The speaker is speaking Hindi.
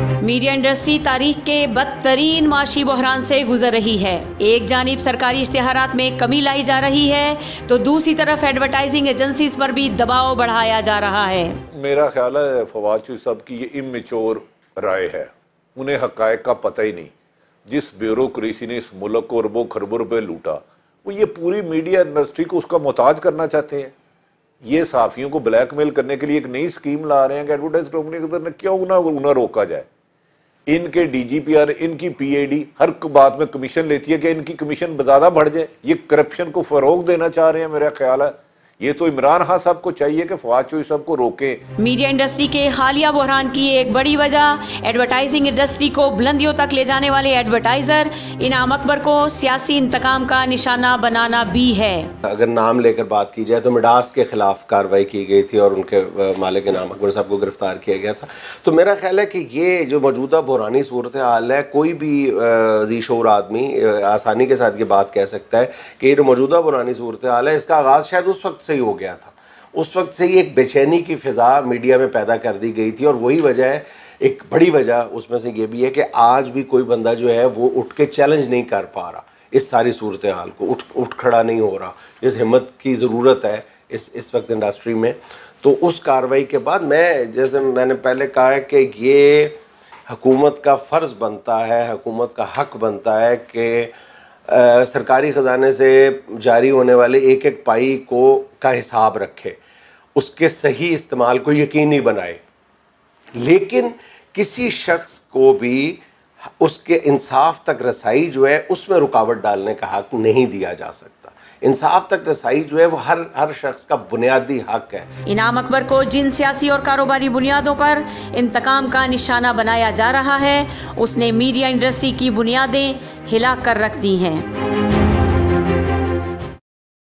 मीडिया इंडस्ट्री तारीख के बदतरीन माशी बहरान से गुजर रही है। एक जानिब सरकारी इश्तिहारात में कमी लाई जा रही है तो दूसरी तरफ एडवर्टाइजिंग एजेंसीज पर भी दबाव बढ़ाया जा रहा है। मेरा ख्याल है फवाद चौधरी साहब की ये इमेच्योर राय है, उन्हें हकायक का पता ही नहीं। जिस ब्यूरोक्रेसी ने इस मुल्क को अरबों खरबों रुपए लूटा, वो ये पूरी मीडिया इंडस्ट्री को उसका मोहताज करना चाहते हैं। ये सहाफ़ियों को ब्लैकमेल करने के लिए एक नई स्कीम ला रहे हैं कि एडवर्टाइज कंपनी के अंदर क्यों ना उन्हें रोका जाए। इनके डीजीपीआर, इनकी पीएडी हर बात में कमीशन लेती है कि इनकी कमीशन ज़्यादा बढ़ जाए। ये करप्शन को फरोग देना चाह रहे हैं। मेरा ख्याल है ये तो इमरान खान साहब को चाहिए कि फवाद चौधरी साहब को रोकें। मीडिया इंडस्ट्री के हालिया बहरान की एक बड़ी वजह एडवर्टाइजिंग इंडस्ट्री को बुलंदियों तक ले जाने वाले एडवर्टाइजर इनाम अकबर को सियासी इंतकाम का निशाना बनाना भी है। अगर नाम लेकर बात की जाए तो मिडास के खिलाफ कार्रवाई की गई थी और उनके मालिक इनाम अकबर साहब को गिरफ्तार किया गया था। तो मेरा ख्याल है कि ये जो मौजूदा बहरानी सूरत हाल है, कोई भी ज़ी शऊर आदमी आसानी के साथ ये बात कह सकता है कि ये जो मौजूदा बहरानी सूरत हाल है, इसका आगाज़ शायद उस वक्त से ही हो गया था। उस वक्त से ही एक बेचैनी की फ़िज़ा मीडिया में पैदा कर दी गई थी और वही वजह है, एक बड़ी वजह उसमें से ये भी है कि आज भी कोई बंदा जो है वो उठ के चैलेंज नहीं कर पा रहा इस सारी सूरत हाल को, उठ खड़ा नहीं हो रहा। इस हिम्मत की ज़रूरत है इस वक्त इंडस्ट्री में। तो उस कार्रवाई के बाद जैसे मैंने पहले कहा है कि ये हुकूमत का फ़र्ज़ बनता है, हुकूमत का हक़ बनता है कि सरकारी ख़जाने से जारी होने वाले एक एक पाई का हिसाब रखे, उसके सही इस्तेमाल को यकीनी बनाए। लेकिन किसी शख्स को भी उसके इंसाफ तक रसाई जो है उसमें रुकावट डालने का हक़ नहीं दिया जा सकता। इंसाफ तक रसाई जो है वो हर शख्स का बुनियादी हक़ है। इनाम अकबर को जिन सियासी और कारोबारी बुनियादों पर इंतकाम का निशाना बनाया जा रहा है, उसने मीडिया इंडस्ट्री की बुनियादें हिला कर रख दी हैं।